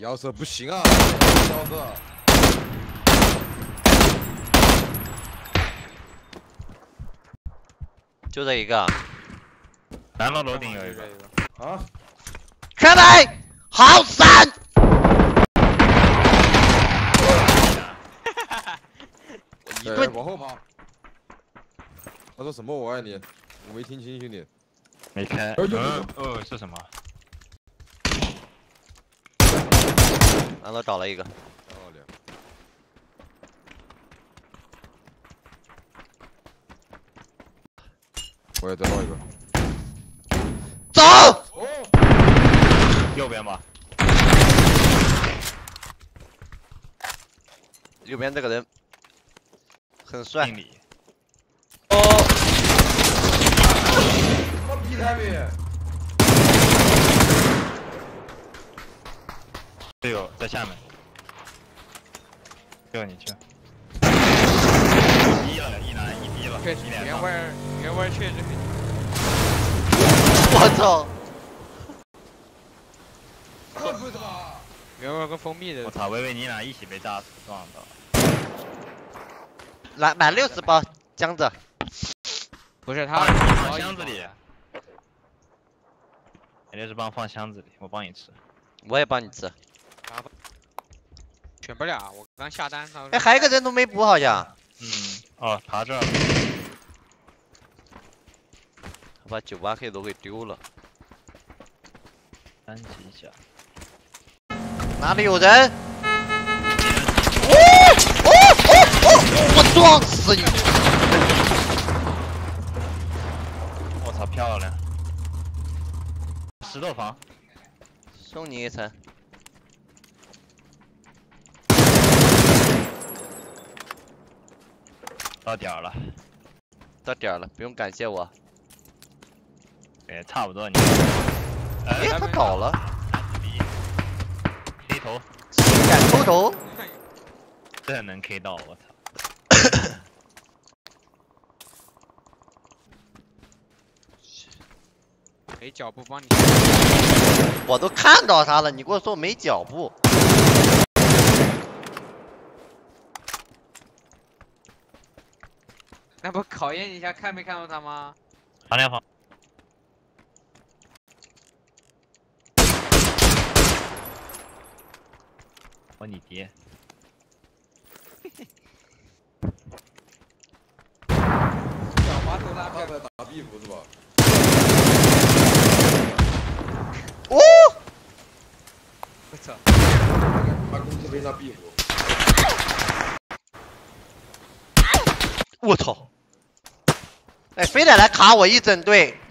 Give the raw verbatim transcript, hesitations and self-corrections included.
要是不行啊，小子。 就这一个。 南楼楼顶有一个。 啊！ 全美好闪！一顿往后跑。他说什么？我爱你，我没听清兄弟。 没开。 嗯哦，是什么？ 完了，找了一个。 漂亮。我也得到一个。 走。 右边吧。 右边这个人很帅。 哦。 什么逼态面？ 队友在下面，队友你去。一了，一男一逼了， 确实，原味儿原味儿确实很。 我操！ 这不是吧？ 原味儿跟蜂蜜的。 我操，微微你俩一起被炸死撞到。 来买六十包姜子。 不是他放箱子里。买六十包放箱子里，我帮你吃。 我也帮你吃。 选不了，我刚下单。 哎，还有个人都没补，好像。 嗯，哦，爬这儿了。 我把九八 K 都给丢了。 三级甲。 哪里有人？哦哦哦哦！我撞死你！ 我操，漂亮！石头房。 送你一层。 到点儿了， 到点儿了，不用感谢我。 哎，差不多你。 哎，他倒了。 K 头。 性感偷头。 这能 K 到，我操！ 没脚步帮你。 我都看到他了，你给我说没脚步。 那不考验一下看没看到他吗？ 爬两房。我你爹。 小滑头拉票在打壁虎是吧？ 哦！ 我操！ 把公司被他壁虎。 我操！哎，非得来卡我一整队。